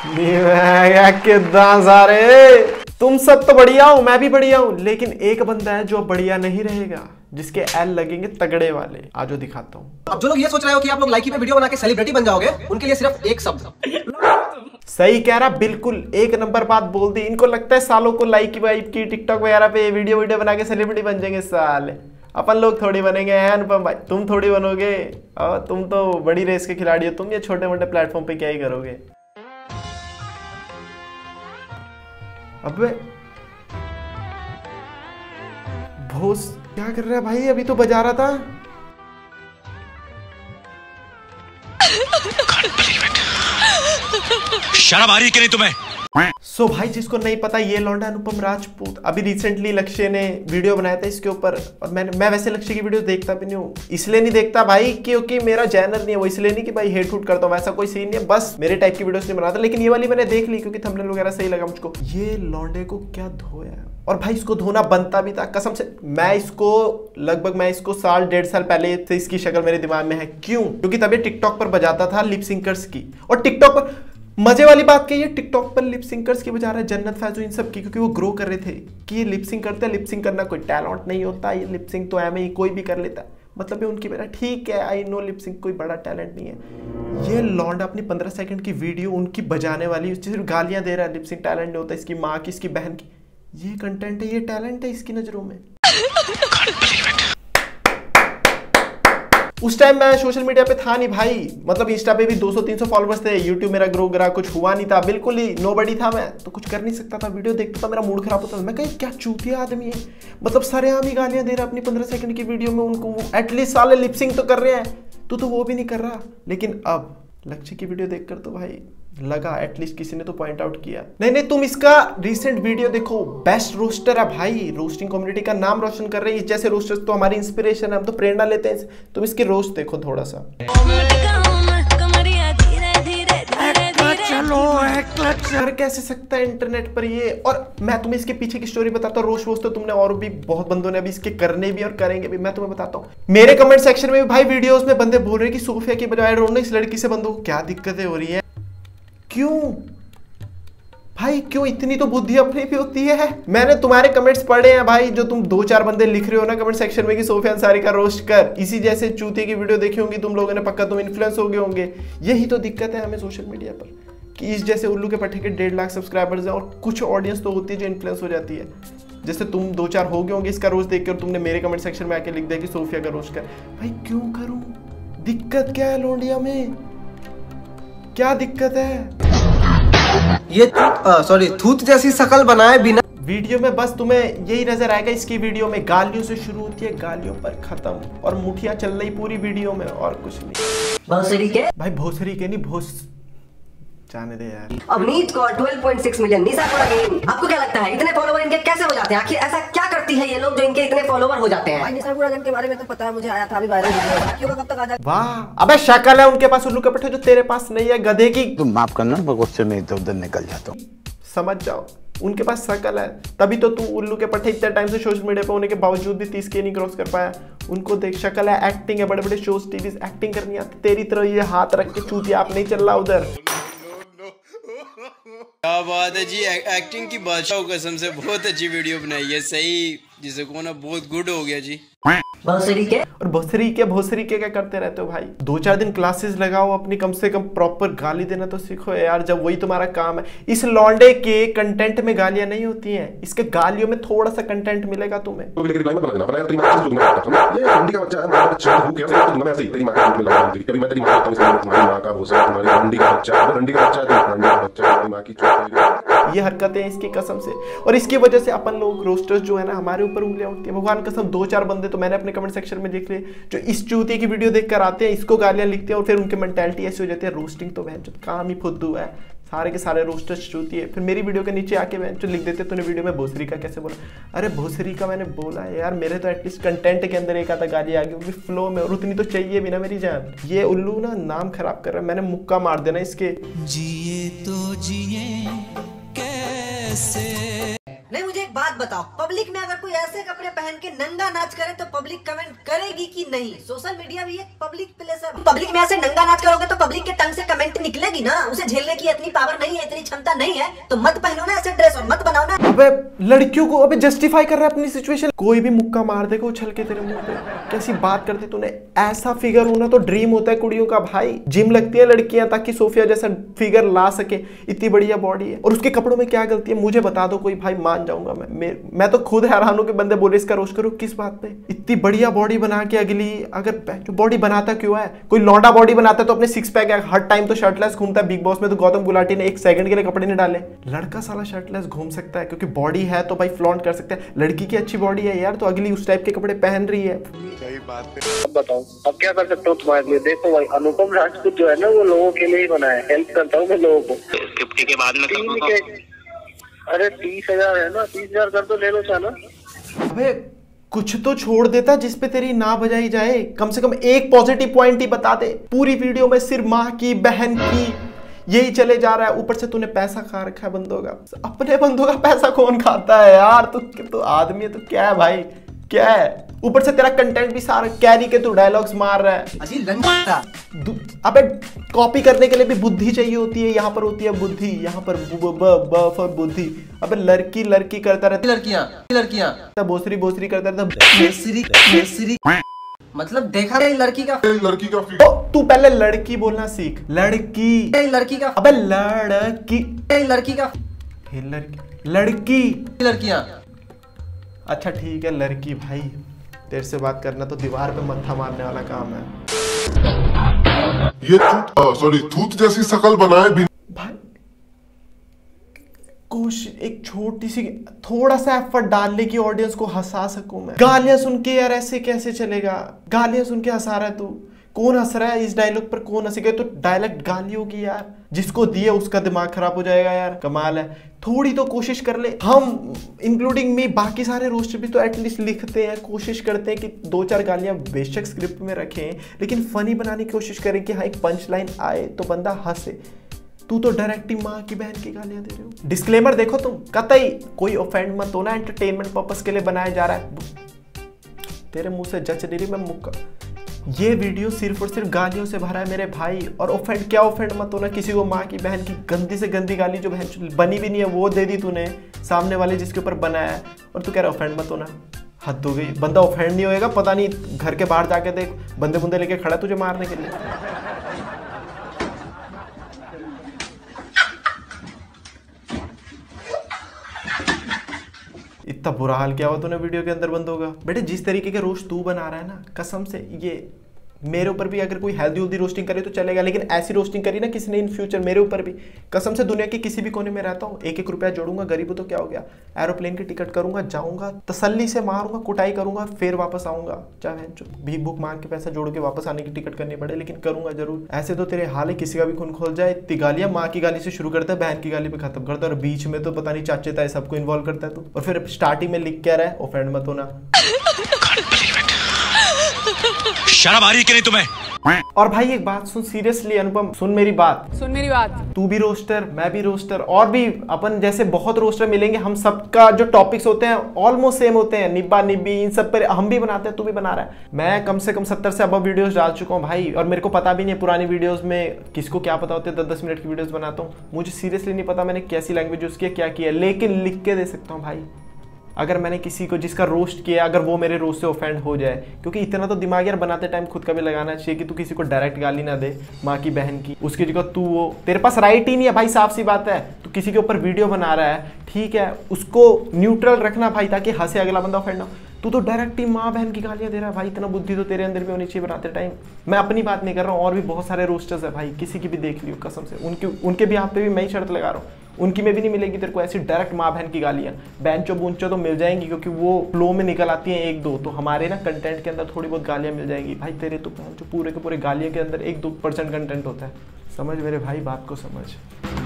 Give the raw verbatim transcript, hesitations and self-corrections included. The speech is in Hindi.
कितना सारे तुम सब तो बढ़िया हो, मैं भी बढ़िया हूँ, लेकिन एक बंदा है जो बढ़िया नहीं रहेगा, जिसके एल लगेंगे तगड़े वाले। आजो दिखाता हूँ। अब जो लोग ये सोच रहे हो कि आप लोग लाइकी पे वीडियो बना के सेलिब्रिटी बन जाओगे, उनके लिए सिर्फ एक शब्द। सही कह रहा, बिल्कुल एक नंबर बात बोल दी। इनको लगता है सालों को लाइकी वाइक की टिकटॉक वगैरह पे वीडियो वीडियो बना के सेलिब्रिटी बन जाएंगे। साले अपन लोग थोड़ी बनेंगे हैं अनुपम भाई, तुम थोड़ी बनोगे। और तुम तो बड़ी रेस के खिलाड़ी हो, तुम ये छोटे मोटे प्लेटफॉर्म पे क्या ही करोगे। अबे भोस क्या कर रहा है भाई, अभी तो बजा रहा था। शर्म आ रही है कि नहीं तुम्हें? सो so, भाई जिसको नहीं पता, ये लौंडा अनुपम राजपूत, अभी रिसेंटली लक्ष्य ने वीडियो बनाया था इसके ऊपर। और मैंने मैं वैसे लक्ष्य की वीडियो देखता भी नहीं हूँ, इसलिए नहीं देखता भाई क्योंकि मेरा चैनल नहीं है वो, इसलिए नहीं कि भाई हेट हुट करता हूँ, वैसा कोई सीन नहीं है, बस मेरे टाइप की वीडियोस नहीं बनाता। लेकिन ये वाली मैंने देख ली क्योंकि थंबनेल वगैरह सही लगा मुझको। ये लौंडे को क्या धोया, और भाई इसको धोना बनता भी था कसम से। मैं इसको लगभग मैं इसको साल डेढ़ साल पहले से इसकी शक्ल मेरे दिमाग में है। क्यों? क्योंकि तब ये टिकटॉक पर बजाता था लिप सिंकर्स की, और टिकटॉक पर मजे वाली बात कही है, टिकटॉक पर लिप सिंकर्स की बजा रहा है, जन्नत फैजू इन सब की, क्योंकि वो ग्रो कर रहे थे कि ये लिप सिंक करते हैं। लिप सिंक करना कोई टैलेंट नहीं होता, ये लिप सिंक तो एम ही कोई भी कर लेता है, मतलब ये उनकी मेरा ठीक है, आई नो लिप सिंक कोई बड़ा टैलेंट नहीं है। ये लौंडा अपनी पंद्रह सेकंड की वीडियो उनकी बजाने वाली सिर्फ गालियां दे रहा है, लिप सिंक टैलेंट नहीं होता, इसकी माँ की इसकी बहन की, ये कंटेंट है, ये टैलेंट है इसकी नजरों में। उस टाइम मैं सोशल मीडिया पे था नहीं भाई, मतलब इंस्टा पे भी दो सौ तीन सौ फॉलोअर्स थे, यूट्यूब मेरा ग्रो करा कुछ हुआ नहीं था, बिल्कुल ही नोबडी था मैं, तो कुछ कर नहीं सकता था। वीडियो देखता था मेरा मूड खराब होता था, मैं कहीं क्या चूतिया आदमी है, मतलब सरेआम ही गालियां दे रहा अपनी पंद्रह सेकंड की वीडियो में उनको, एटलीस्ट साले लिपसिंग तो कर रहे हैं, तू तो वो भी नहीं कर रहा। लेकिन अब लक्ष्य की वीडियो देखकर तो भाई लगा एटलीस्ट किसी ने तो पॉइंट आउट किया। नहीं नहीं तुम इसका रिसेंट वीडियो देखो, बेस्ट रोस्टर है भाई, रोस्टिंग कम्युनिटी का नाम रोशन कर रही है। जैसे रोस्टर्स तो हमारी इंस्पिरेशन है, हम तो प्रेरणा लेते हैं, तुम इसके रोस्ट देखो थोड़ा सा। चलो कर कैसे सकता है इंटरनेट पर ये। और मैं तुम्हें इसके पीछे की स्टोरी बताता हूँ। रोस्ट वोस्ट तो तुमने और भी बहुत बंदों ने अभी इसके करने भी और करेंगे भी, मैं तुम्हें बताता हूँ। मेरे कमेंट सेक्शन में भी भाई वीडियोस में बंदे बोल रहे हैं कि सोफिया की बजाय रोना, इस लड़की से बंदों को क्या दिक्कतें हो रही है। क्यों भाई, क्यों? इतनी तो बुद्धि अपनी भी होती है। मैंने तुम्हारे कमेंट्स पढ़े हैं भाई, जो तुम दो चार बंदे लिख रहे हो ना कमेंट सेक्शन में कि सोफिया अंसारी का रोस्ट कर, इसी जैसे चूते की वीडियो देखी होंगी तुम लोगों ने, पक्का तुम इन्फ्लुएंस हो गए होंगे। यही तो दिक्कत है हमें सोशल मीडिया पर कि इस जैसे उल्लू के पट्टे के डेढ़ लाख सब्सक्राइबर्स हैं, और कुछ ऑडियंस तो होती है जो इन्फ्लुएंस हो जाती है। जैसे तुम दो चार हो गए होंगे इसका रोस्ट देख के, और तुमने मेरे कमेंट सेक्शन में आके लिख दिया कि सोफिया का रोस्ट कर। भाई क्यों करूं? दिक्कत क्या है लोंडिया में, क्या दिक्कत है? ये सॉरी थूत जैसी शक्ल बनाए बिना वीडियो में बस तुम्हें यही नजर आएगा। इसकी वीडियो में गालियों से शुरू होती है, गालियों पर खत्म, और मुठिया चल रही पूरी वीडियो में, और कुछ नहीं। भोसड़ी के भाई भोसड़ी के नहीं, भोस जाने दे यार। अवनीत को बारह पॉइंट छह मिलियन निशा को लगे। आपको क्या लगता है इतने फॉलोवर इनके कैसे हो जाते हैं? आखिर ऐसा क्या करती है ये लोग जो इनके इतने फॉलोवर हो जाते हैं? भाई निशा गुड़ागन के बारे में तो पता है मुझे, आया था अभी वायरल वीडियो, कब तक आ जाएगा? वाह अबे शक्ल है उनके पास उल्लू के पट्टे जो तेरे पास नहीं है, गधे की। तुम माफ करना, मैं गुस्से में इधर उधर निकल जाता हूँ। समझ जाओ, उनके पास शकल है, तभी तो तू उल्लू के पट्टे इतने टाइम से सोशल मीडिया पे होने के बावजूद भी तीस के नहीं क्रॉस कर पाया। उनको देख, शकल है, एक्टिंग है, बड़े बड़े शोज टीवी एक्टिंग करनी आती, तेरी तरह ये हाथ रख के चूतिया आप नहीं चल रहा उधर। क्या बात है जी, एक्टिंग की बादशाह कसम से बहुत अच्छी वीडियो बनाई है, सही जिसे को ना बहुत गुड हो गया जी। भोसड़ी के और भोसड़ी के भोसड़ी के क्या करते रहते हो भाई? दो चार दिन क्लासेस लगाओ अपनी, कम से कम प्रॉपर गाली देना तो सीखो यार, जब वही तुम्हारा काम है। इस लौंडे के कंटेंट में गालियां नहीं होती हैं, इसके गालियों में थोड़ा सा कंटेंट मिलेगा तुम्हें। ये हरकतें इसकी कसम से, और इसकी वजह से अपन लोग रोस्टर्स जो है ना हमारे ऊपर उंगलियां उठती है। भगवान कसम दो चार बंदे तो मैंने अपने कमेंट सेक्शन में देख लिए जो इस चूती की वीडियो देखकर आते हैं, इसको गालियां लिखते हैं, और फिर उनकी मेंटालिटी ऐसी हो जाती है, रोस्टिंग तो बहन जो काम ही फुद्दू है, सारे के सारे रोस्टर्स चूती है। फिर मेरी वीडियो के नीचे आके बहन जो लिख देते, तूने वीडियो में भोसरी का कैसे बोला? अरे भोसरी का मैंने बोला है यार, मेरे तो एटलीस्ट कंटेंट के अंदर एक आधा गाली आ गई, वो भी फ्लो में, और उतनी तो चाहिए भी ना मेरी जान। ये उल्लू ना नाम खराब कर रहा है, मैंने मुक्का मार देना इसके। जिए तो जिए कैसे। नहीं मुझे बात बताओ, पब्लिक में अगर कोई ऐसे कपड़े पहन के नंगा नाच करे तो पब्लिक कमेंट करेगी कि नहीं? सोशल मीडिया भी एक पब्लिक प्लेस है। पब्लिक में ऐसे नंगा नाच करोगे तो पब्लिक के टंग से कमेंट निकलेगी ना। उसे झेलने की इतनी पावर नहीं है, इतनी क्षमता नहीं है, तो मत पहनो ना ऐसे ड्रेस और मत बनाओ ना। अबे लड़कियों को अबे जस्टिफाई कर रहा है अपनी सिचुएशन। कोई भी मुक्का मार देगा उछल के तेरे मुंह पे। कैसी बात करती तूने। ऐसा फिगर होना तो ड्रीम होता है कुड़ियों का भाई। जिम लगती है लड़कियां ताकि सोफिया जैसा फिगर ला सके। इतनी बढ़िया बॉडी है और उसके कपड़ों में क्या गलती है मुझे बता दो कोई भाई, मान जाऊंगा मैं। मैं, मैं तो खुद हैरान हूं कि बंदे बोले इसका रोस्ट करो किस बात पे। इतनी बढ़िया बॉडी बना के अगली, अगर जो बॉडी बनाता क्यों है? कोई लौंडा बॉडी बनाता है तो अपने सिक्स पैक हर टाइम तो शर्टलेस घूमता है। बिग बॉस में तो गौतम गुलाटी ने एक सेकंड के लिए कपड़े नहीं डाले। लड़का साला शर्टलेस घूम सकता है क्योंकि बॉडी है तो भाई फ्लॉन्ट कर सकते हैं। लड़की की अच्छी बॉडी है यार तो अगली उस टाइप के कपड़े पहन रही है। सही बात है। अब बताओ अब क्या कर सकता हूँ तुम्हारे लिए? देखो भाई अनुपम राजपूत जो है ना वो लोगों के लिए ही बना है। हेल्प करता हूँ मैं लोगों को। फिफ्टी के बाद में तीन के अरे तीस हजार है ना, तीस हजार कर दो, ले लो चाना। अबे कुछ तो छोड़ देता जिस पे तेरी ना बजाई जाए। कम से कम एक पॉजिटिव पॉइंट ही बता दे। पूरी वीडियो में सिर्फ माँ की बहन की यही चले जा रहा है। ऊपर से तूने पैसा खा रखा है बंदों का। अपने बंदों का पैसा कौन खाता है यार? तू तो आदमी है, तो क्या है भाई, क्या है? ऊपर से तेरा कंटेंट भी सारा कैरी के तू डायलॉग्स मार रहा है। अजी लंगड़ा। अबे कॉपी करने के लिए भी बुद्धि चाहिए होती है। यहाँ पर होती है बुद्धि, यहाँ पर ब ब ब फॉर बुद्धि। अबे लड़की लड़की करता रहता, लड़कियां लड़कियां बोसरी बोसरी करता रहता। केसरी केसरी मतलब देखा नहीं लड़की का लड़की का तो तू पहले लड़की बोलना सीख। लड़की लड़की का अबे लड़की लड़की का फिर लड़की लड़की लड़कियां। अच्छा ठीक है लड़की। भाई तेरे से बात करना तो दीवार पे मत्था मारने वाला काम है। ये थूत सॉरी थूत जैसी शकल बनाए भी भाई कुछ एक छोटी सी थोड़ा सा एफर्ट डालने की ऑडियंस को हंसा सकूं मैं। गालियां सुन के यार ऐसे कैसे चलेगा? गालियां सुन के हंसा रहा है तू। कौन हंस रहा है इस डायलॉग पर? कौन हंसेगा? तो डायलॉग गाली होगी यार। जिसको दिए उसका दिमाग खराब हो जाएगा यार। कमाल है। थोड़ी तो कोशिश कर ले। हम इंक्लूडिंग मी बाकी सारे रोस्टर भी तो एटलीस्ट लिखते हैं, कोशिश करते हैं कि दो चार गालियां बेशक स्क्रिप्ट में रखें लेकिन फनी बनाने की कोशिश करें कि हाँ एक पंच लाइन आए तो बंदा हंसे। तू तो डायरेक्ट ही माँ की बहन की गालियां दे रहे हो। डिस्क्लेमर देखो तुम, कतई कोई ऑफेंड मत होना, एंटरटेनमेंट पर्पस के लिए बनाया जा रहा है। तेरे मुंह से जच नहीं रही मैं मुक्का। ये वीडियो सिर्फ और सिर्फ गालियों से भरा है मेरे भाई। और ऑफेंड क्या ऑफेंड मत होना किसी को। माँ की बहन की गंदी से गंदी गाली जो बहन बनी भी नहीं है वो दे दी तूने सामने वाले जिसके ऊपर बनाया है और तू कह रहा ऑफेंड मत होना। हद हो गई। बंदा ऑफेंड नहीं होएगा पता नहीं घर के बाहर जाके देख बंदे बुंदे लेके खड़ा तुझे मारने के लिए। इतना बुरा हाल क्या हुआ तूने वीडियो के अंदर बंद होगा। बेटे जिस तरीके के रोस्ट तू बना रहा है ना कसम से, ये मेरे ऊपर भी अगर कोई हेल्दी हेल्दी रोस्टिंग करे तो चलेगा लेकिन ऐसी रोस्टिंग करी ना किसी ने इन फ्यूचर मेरे ऊपर भी, कसम से दुनिया के किसी भी कोने में रहता हूँ एक एक रुपया जोड़ूंगा। गरीब हो तो क्या हो गया, एरोप्लेन की टिकट करूंगा, जाऊंगा तसल्ली से मारूंगा, कुटाई करूंगा, फिर वापस आऊंगा। चाहे भीख भूख मांग के पैसा जोड़ के वापस आने की टिकट करनी पड़े लेकिन करूंगा जरूर। ऐसे तो तेरे हाल है किसी का भी खून खोल जाए। इतनी गालियां माँ की गाली से शुरू करता है, बहन की गाली पे खत्म करता है और बीच में तो पता नहीं चाचे ताए सबको इन्वॉल्व करता है तू। और फिर स्टार्टिंग में लिख क्या रहा है ऑफेंड मत होना। शर्म आ रही है कि नहीं तुम्हें? और भाई एक बात सुन सीरियसली अनुपम, सुन मेरी बात सुन मेरी बात तू भी रोस्टर मैं भी रोस्टर और भी अपन जैसे बहुत रोस्टर मिलेंगे। हम सबका जो टॉपिक्स होते हैं ऑलमोस्ट सेम होते हैं। निब्बा निब्बी इन सब पर हम भी बनाते हैं, तू भी बना रहा है। मैं कम से कम सत्तर से अब वीडियोस डाल चुका हूँ भाई और मेरे को पता भी नहीं पुरानी वीडियोस में किसको क्या पता होते हैं। दस दस मिनट की वीडियोस बनाता हूँ, मुझे सीरियसली नहीं पता मैंने कैसी लैंग्वेज यूज किया क्या किया, लेकिन लिख के दे सकता हूँ भाई। अगर मैंने किसी को जिसका रोस्ट किया अगर वो मेरे रोस्ट से ऑफेंड हो जाए, क्योंकि इतना तो दिमाग यार बनाते टाइम खुद का भी लगाना चाहिए कि तू किसी को डायरेक्ट गाली ना दे माँ की बहन की। उसकी जगह तू वो तेरे पास राइट ही नहीं है भाई, साफ सी बात है। तू किसी के ऊपर वीडियो बना रहा है ठीक है, उसको न्यूट्रल रखना भाई ताकि हंसे अगला बंदा ऑफेंड ना। तू तो डायरेक्ट ही माँ बहन की गालियां दे रहा है भाई। इतना बुद्धि तो तेरे अंदर भी होनी चाहिए बनाते टाइम। मैं अपनी बात नहीं कर रहा हूँ, और भी बहुत सारे रोस्टर्स है भाई, किसी की भी देख लियो कसम से। उनके उनके भी यहाँ पे भी मैं ही शर्त लगा रहा हूँ, उनकी में भी नहीं मिलेगी तेरे को ऐसी डायरेक्ट माँ बहन की गालियां। बेंचो बुंचो तो मिल जाएंगी क्योंकि वो फ्लो में निकल आती हैं एक दो, तो हमारे ना कंटेंट के अंदर थोड़ी बहुत गालियां मिल जाएंगी भाई। तेरे तो जो पूरे के पूरे गालियां के अंदर एक दो परसेंट कंटेंट होता है। समझ मेरे भाई, बात को समझ।